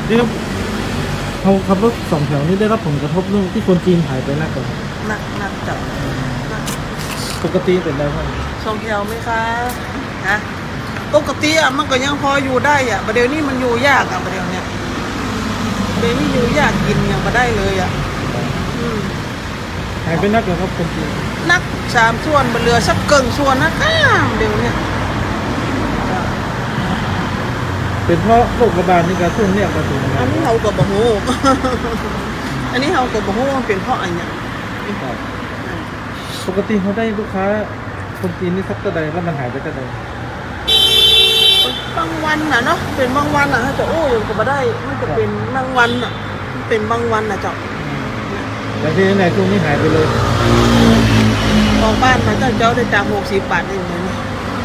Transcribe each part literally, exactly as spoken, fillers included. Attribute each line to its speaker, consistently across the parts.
Speaker 1: นี่ครับเขาขับรถสองแถวนี้ได้รับผลกระทบเรื่องที่คนจีนหายไปนักก่อน
Speaker 2: นักนักจับ
Speaker 1: ปกติเป็นไรบ้าง
Speaker 2: สองแถวไหมคะนะปกติอ่ะมันก็ยังพออยู่ได้อ่ะประเดี๋ยวนี้มันอยู่ยากอ่ะประเดี๋ยวเนี้ยประเดี๋ยวนี้อยู่ยากกินยังมาได้เลยอ่ะ
Speaker 1: หายไปนักเหรอครับคนจีน
Speaker 2: นักสามส่วนบนเรือสักเกินส่วนนะข้ามเดี๋ยวเนี้ย
Speaker 1: เป็นเพราะโรคระบาดนี่กระตุ้นเนี่ยกระตุ้น
Speaker 2: อันนี้เรากับบะโฮอันนี้เรากับบะโฮมันเป็นเพราะอะไรเนี่ย
Speaker 1: ปกติเขาได้ลูกค้าคนจีนนี่สักเท่าใดแล้วมันหายไปเท่าใด
Speaker 2: บางวันน่ะเนาะเป็นบางวันน่ะถ้าจะโอ้ยังก็มาได้มันจะเป็นบางวันน่ะเป็นบางวันน่ะเจ้า
Speaker 1: แต่ที่ไหนช่วงนี้หายไปเลย
Speaker 2: ออกบ้านมาเจ้าเจ้าได้จากหกสิบบาทเองเลยนะ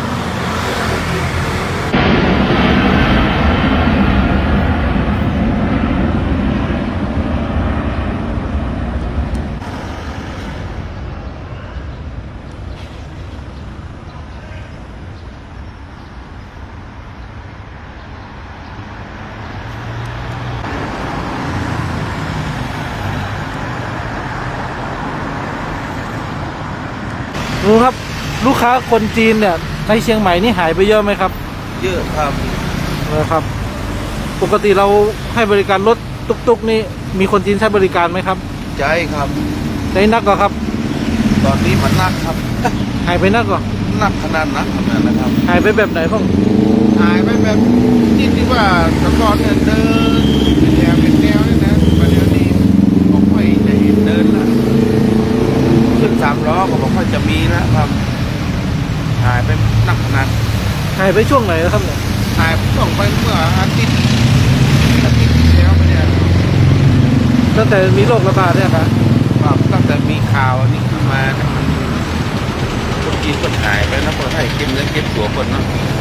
Speaker 1: รู้ครับลูกค้าคนจีนเนี่ยในเชียงใหม่นี่หายไปเยอะไหมครับ
Speaker 2: เยอะครับ
Speaker 1: นะครับปกติเราให้บริการรถตุ๊กๆนี่มีคนจีนใช้บริการไหมครับ
Speaker 2: ใช่ครับ
Speaker 1: ใช้นักก็ครับ
Speaker 2: ตอนนี้มันนักครับ
Speaker 1: หายไปนักก็
Speaker 2: นักขนาดนักขนาดนะครับ
Speaker 1: หายไปแบบไหนพ่อง
Speaker 2: หายไปแบบที่ที่ว่าตะกอนเดินเป็นแนวเป็นแนวนี่นะประเดี๋ยวนี้ผมไม่ได้เห็นเดินละขึ้นสามล้อก็บอกว่าจะมีนะครับหายไปนักขนาด
Speaker 1: หายไปช่วงไหนครับเนี่ย
Speaker 2: หายไปช่วงไปเมื่ออาทิตย์อาทิตย์ที่แล้วไปเนี่ย
Speaker 1: ตั้งแต่มีโรคระบาดเนี่ยครับ
Speaker 2: ครับตั้งแต่มีข่าวนี้ขึ้นมาคนจีนคนหายไปนะคนไทยเก็บเงินเก็บตัวคนเนาะ